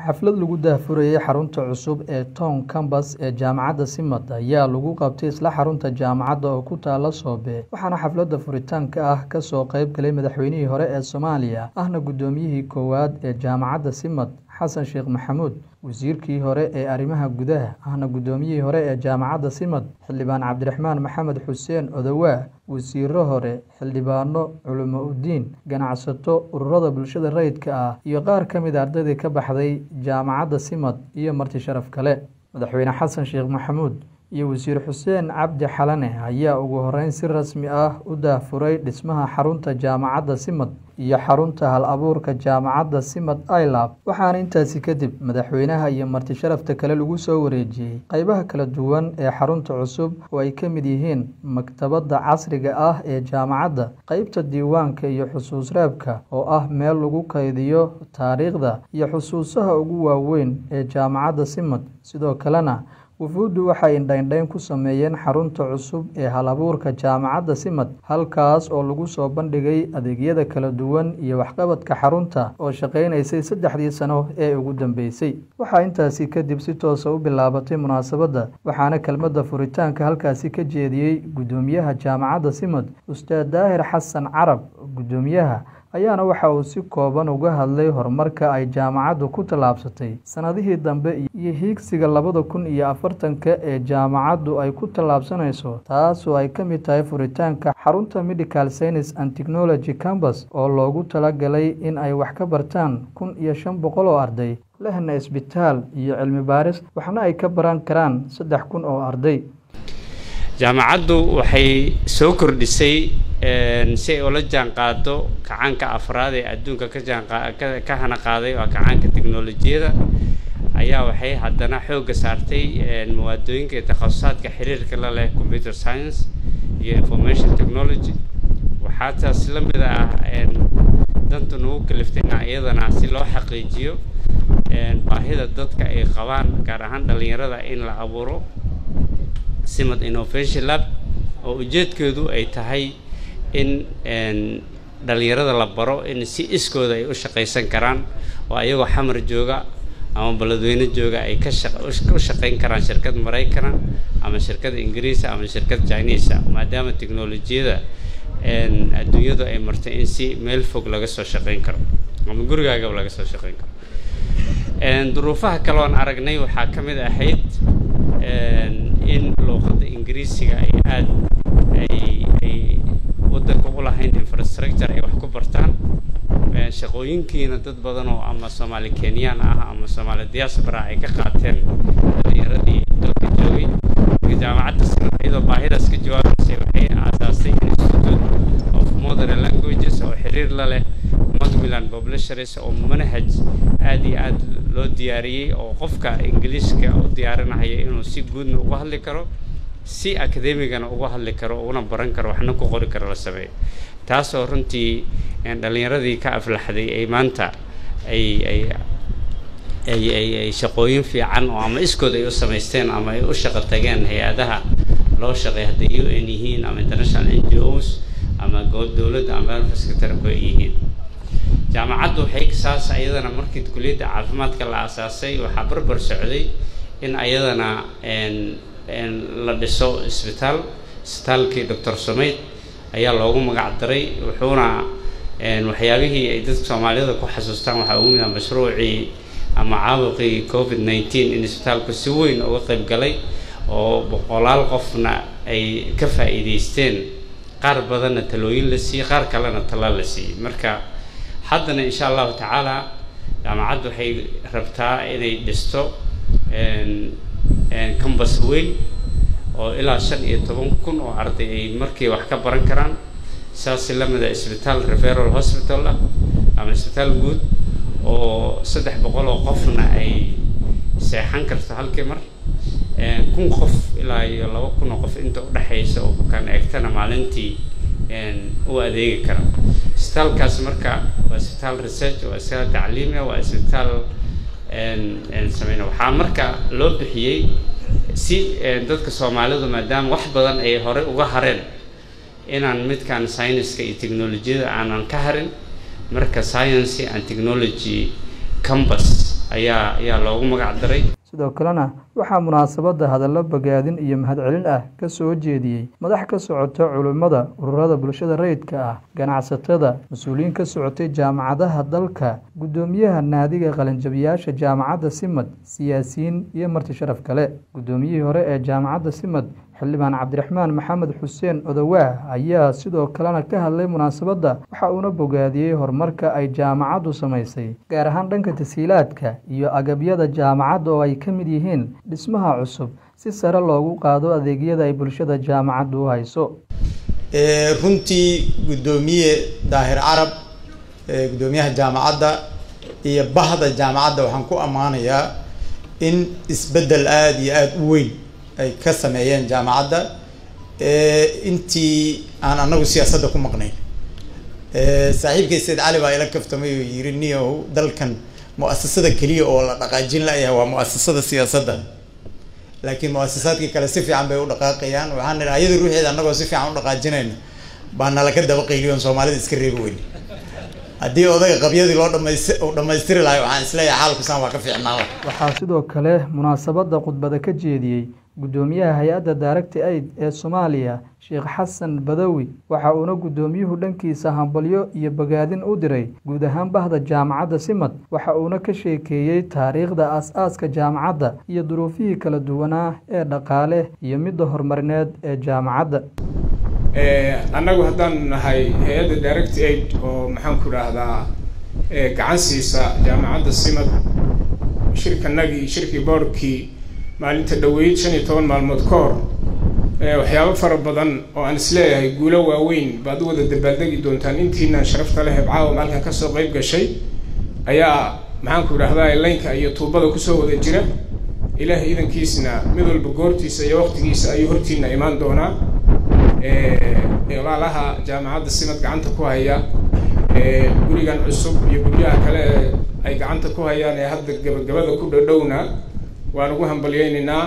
xaflad lagu daahfurayay xarunta cusub ee Town Campus ee Jaamacadda Simad ayaa lagu qabtay isla xarunta jaamacadda oo ku taala Soobe waxaana xafladda furitaanka ah ka soo qayb galay madaxweynihii hore ee Soomaaliya ahna gudoomiyihii koowaad ee Jaamacadda Simad Xasan Sheekh Maxamuud wasiirkii hore ee arrimaha gudaha ahna gudoomiyihii hore ee Jaamacadda Simad xildhibaan Cabdiraxmaan Maxamed Xuseen Odawaa wasiirro hore xildhibaano culimo u diin ganacsato ururada bulshada rayidka ah iyo qaar ka mid ah ardayda ka baxday Jaamacadda Simad iyo marti sharaf kale madaxweyne Xasan Sheekh Maxamuud iyo wasiir Xuseen Cabdi Xalane ayaa ugu horeyn si rasmi ah u daahfuray dhismaha xarunta Jaamacadda Simad iyo xarunta hal-abuurka Jaamacadda Simad iLab waxaana intaasi kadib madaxweynaha iyo marti sharafta kale lagu soo wareejiyay qaybaha kala duwan ee xarunta cusub oo ay ka mid yihiin maktabadda casriga ah ee jaamacadda qaybta diiwaanka iyo xusuus reebka oo ah meel lagu kaydiyo taariikhda iyo xusuusaha ugu waaweyn ee Jaamacadda Simad sidoo kalena wufuuddu waxay indhayn ku sameeyeen xarunta cusub ee hal-abuurka Jaamacadda Simad halkaas oo lagu soo bandhigay adeegyada kala duwan iyo waxqabadka xarunta oo shaqeynaysay 3 sano ee ugu dambeysay waxaa intaasi kadib si toos ah u bilaabatay munaasabadda waxaana kelmadda furitaanka halkaasi ka jeediyay gudoomiyaha Jaamacadda Simad Ustaad Daahir Xasan Carab gudoomiyaha ayaana waxa uu si kooban uga hadlay horumarka ay jaamacaddu ku tallaabsatay sanadihii dambe iyo hiigsiga 2040 ee jaamacaddu ay ku tallaabsanayso taasoo ay ka mid tahay furitaanka xarunta Medical Science and Technology Campus oo loogu talagalay in ay wax ka bartaan 1500 oo arday lehna isbitaal iyo cilmi baaris waxna ay ka baran karaan 3000 oo arday jaamacaddu waxay soo kordhisay si ay ula jaan qaado kacaanka afraad ee adduunka ka hana qaaday oo kacaanka tiknoolajiyada ayaa waxay haddana xoogga saartay mawaadooyinka iyo takhasusaatka xiriirka la leh computer science iyo information technology waxaa taas la mid ah danta nagu kaliftayna iyadana si loo xaqiijiyo baahida dadka ay qabaan gaar ahaan dhalinyarada in la abuuro Simad Innovation Lab oo ujeedkeedu ay tahay in dhalinyarada la baro in si iskooda ay u shaqeysan karaan oo ayagoo xamar jooga ama baladweyne jooga ay ka shaqeyn karaan shirkad Mareykan ama shirkad Ingiriis ama shirkad Chinese maadaama tiknoolajiyada adduunyadu ay martay in si meel fog laga soo shaqeyn karo ama gurigaaga laga soo shaqeyn karo duruufaha kale oo aragnay waxaa ka mid ahayd in luqadda Ingiriisiga ay aad ay wadanka u lahayn infrastructure ay wax ku bartaan shaqooyinkiina dad badan oo ama Soomaali Kenyan ah ama Soomaali diaspora ay ka qaateen dhalinyaradii dalka joogay jaamacadda Simad iyadoo baahidaas ka jawaabaysay waxay aasaasay Institute of Modern Languages oo xiriir la leh Macmillan Publishers oo manhaj aad iyo aad loo diyaariyay oo qofka Ingiriiska u diyaarinayo inuu si guud uga hadli karo si akademigana uga hadli karo una baran karo waxna ku qori karo la sameeyo taasoo runtii dhalinyaradii ka aflaxday ay maanta ay shaqooyin fiican oo ama iskood ay u sameysteen ama ay u shaqo tageen hay'adaha loo shaqeeyo hadda UN yihiin ama international NGOs ama dawladda ama sector ku yihiin jaamacaddu waxay saas ayadana markii kulliyadda caafimaadka la aasaasay waxa barbar socday in ayadana la dhiso isbitaalkii Dr. Sumayd ayaa loogu magac daray wuxuuna waxyaabihii ay dadka Soomaalida ku xasuustaan waxa ugu mid ah mashruucii ama caabuqii COVID-19 in isbitaalku si weyn uga qayb galay oo boqolaal qofna ay ka faa'iideysteen qaar badanna talooyin la siiyay qaar kalena talaal la siiyay marka haddana insha Allah tacaala jaamacaddu waxay rabtaa inay dhisto campus weyn oo ilaa 15,000 oo arday ay markii wax ka baran karaan saas la mid ah isbitaal referral hospital ama isbitaal guud oo 300 oo qofna ay seexan karto halkii mar 1,000 qof ilaa 2,000 qof inta u dhaxaysa oo kan eegtana maalintii u adeegi kara isbitaalkaas marka waa isbitaal research waa isbitaal tacliimi waa isbitaal sameeyna waxaa marka loo bixiyay si dadka Soomaalidu maadaama wax badan ay hore uga hareen inaan midkan science-ka iyo technology-da aanan ka harin marka science and technology campus ayaa loogu magac daray. sidoo kalena waxaa munaasabada hadallo bogaadin iyo mahadcelin ah ka soo jeediyey madax ka socota culimada, ururada bulshada rayidka ah, ganacsatada, mas'uuliyiin ka socotay jaamacadaha dalka, gudoomiyaha naadiga qalinjabiyaasha jaamacadda Simad, siyaasiyiin iyo marti sharaf kale. gudoomiyihii hore ee jaamacadda Simad xildhibaan Cabdiraxmaan Maxamed Xuseen Odawaa ayaa sidoo kalena ka hadlay munaasabada, waxa uuna bogaadiyey horumarka ay jaamacaddu samaysay gaar ahaan dhanka tashiilaadka iyo agabyada jaamacadda oo ay ka mid yihiin dhismaha cusub si sare loogu qaado adeegyada ay bulshada jaamacaddu u hayso. runtii gudoomiye Daahir Carab gudoomiyaha jaamacadda iyo bahda jaamacadda waxaan ku amaanayaa in isbedel aad iyo aad u weyn ay ka sameeyeen jaamacadda intii aan anagu siyaasadda ku maqnayn. saaxiibkay Said Cali baa ila kaftamay oo yiri niyow dalkan mu'assasada kaliya oo la dhaqaajin lahayaa waa mu'assasada siyaasadda, laakiin mu'assasaadkii kale si fiican bay u dhaqaaqayaan. waxaan nidhahay iyada ruuxeeda annagoo si fiican u dhaqaajinayna baa nala ka daba qayliyoon Soomaalida iska reebi weyn. haddii odaga qabyadii loo dhammaystiri lahay waxaan isleeyahay xaalku saan waa ka fiicnaan lahaa. waxaa sidoo kale munaasabada khudbada ka jeediyey gudoomiyaha hay-adda Direct Aid ee Soomaaliya Sheekh Xasan Badawi, waxa uuna gudoomiyuhu dhankiisa hambalyo iyo bogaadin u diray guud ahaan bahda jaamacadda Simad. waxa uuna ka sheekeeyey taariikhda aas-aaska jaamacadda iyo duruufihii kala duwanaa ee dhaqaale iyo midda horumarineed ee jaamacadda. annagu haddaan nahay hay-adda Direct Aid oo maxaan ku raahdaa gacan siisa jaamacadda Simad, shirkii boardkii maalinta dhaweyd 15 maalmood ka hor waxyaabo fara badan oo aan isleeyahay guulo waaweyn baad u wada dabaaldegi doontaan intiina sharafta leh caawa maalkan ka soo qayb gashay ayaa maxaan ku raahdaa laynka iyo tuubada ku soo wada jira. ilaahay idankiisna mid walba goortiisa iyo waqtigiisa ayuu hortiina imaan doonaa. walaalaha jaamacadda Simad gacanta ku haya gurigan cusub iyo guryaha kale ay gacanta ku hayaan ee hadda gabagabada ku dhowna waan ugu hambalyeynaa.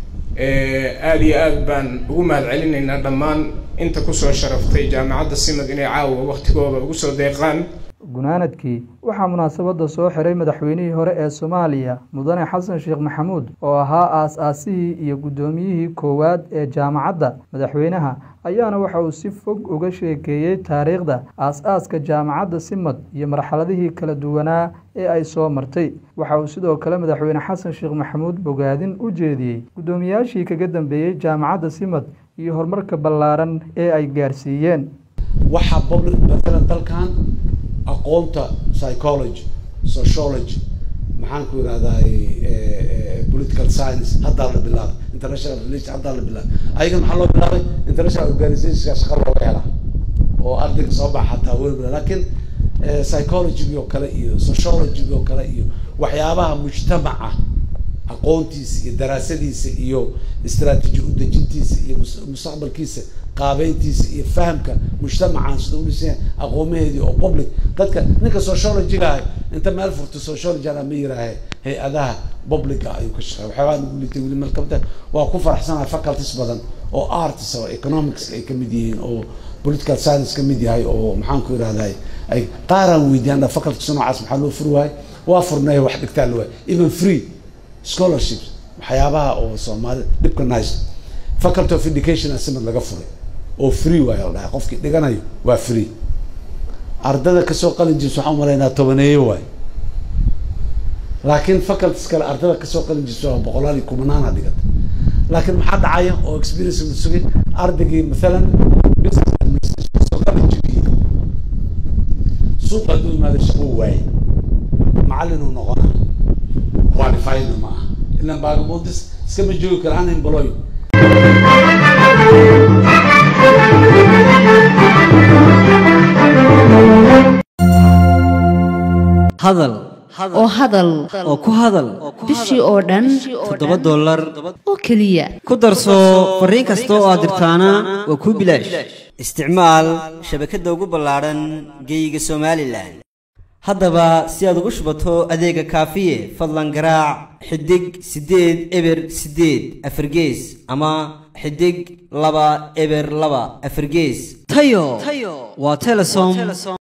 aad iyo aad baan ugu mahadcelinaynaa dhammaan inta ku soo sharaftay jaamacadda Simad inay caawa waqtigooda ugu soo deeqaan. gunaanadkii waxaa munaasabada soo xiray madaxweynihii hore ee Soomaaliya Mudane Xasan Sheekh Maxamuud oo ahaa aas-aasihii iyo gudoomiyihii koowaad ee jaamacadda. madaxweynaha ayaana waxa uu si fog uga sheekeeyey taariikhda aas-aaska jaamacadda Simad iyo marxaladihii kala duwanaa ee ay soo martay. waxa uu sidoo kale madaxweyne Xasan Sheekh Maxamuud bogaadin u jeediyey gudoomiyaashii kaga dambeeyey jaamacadda Simad iyo horumarka ballaaran ee ay gaarsiiyeen. waxa public مثلا dalkan aqoonta psychology, sociology, maxaan ku yiraahdaa political science hadda la bilaabay, international relations hadda la bilaabay. ayaga maxaa loo bilaabay international organizations ka shaqo looga helaa oo ardayga soo baxa xataa weyn. laakiin psychology iyo kale iyo sociology iyo kale iyo waxyaabaha mujtamaca aqoontiisa iyo daraasadiisa iyo istiraatiiji u dejintiisa iyo mustaqbalkiisa qaabeyntiisa iyo fahamka mujtamacan sida uu leeyahay aqoomaheedii oo public dadka ninka sociology-ga inta meel furto sociology-ga ma yiraahay hay-adaha public ayuu ka shaqeeyaa. waxaa lagu leeyahay wili malkabta waa ku faraxsanahay faculties badan oo arts oo economics ay ka mid yihiin oo political science ka mid yahay oo maxaan ku yiraahdaa ay qaaran weydiyaan faculties noocaas maxaa loo furwaay waa furnay wax dhigtaa loo even free scholarships waxyaabaha oo Soomaali dhibka nice faculty of education Simad laga furay oo free waa la dhahay qofkii dhiganayo waa free. ardada ka soo qalin jibso waxaan maleynaa 10 waay, laakiin faculties kale ardada ka soo qalin jibso boqolaal iyo kumanaan dhigata. laakiin maxaa dhacaya oo experience uu sugay ardaygii مثلا business administration soo qalin jibiyay suuqa duu maada shaqo waay macallin uu noqonaa qualified ma ilaa baagmoodis iska ma joogi karaan employee. hadal oo ku hadal bishii oo dhan $7 oo kaliya ku darso fariin kasta oo aad dirtaana waa ku bilaash. isticmaal shabakadda ugu ballaaran geyga Somaliland. haddaba si aad ugu shubato adeega kaafiye fadlan garaac xidig 8 eber 8 afargees ama xidig 2 eber 2 afargees. tayo waa Telesom.